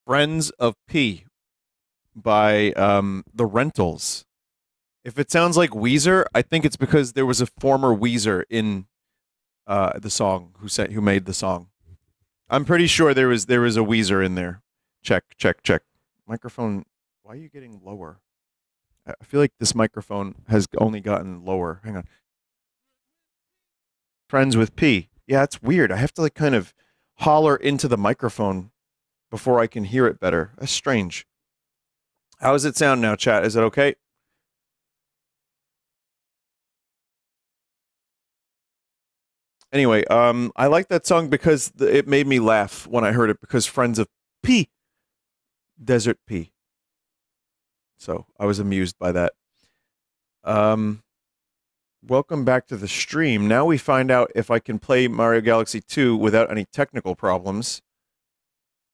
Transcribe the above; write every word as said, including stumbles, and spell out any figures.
Friends of P by um, The Rentals. If it sounds like Weezer, I think it's because there was a former Weezer in uh, the song who said who made the song. I'm pretty sure there was there was a Weezer in there. Check, check, check. Microphone. Why are you getting lower? I I feel like this microphone has only gotten lower. Hang on. Friends with P. Yeah, it's weird. I have to like kind of holler into the microphone before I can hear it better. That's strange. How does it sound now, chat? Is it okay? Anyway, um, I like that song because th- it made me laugh when I heard it because Friends of P, Desert P. So I was amused by that. Um, welcome back to the stream. Now we find out if I can play Mario Galaxy two without any technical problems.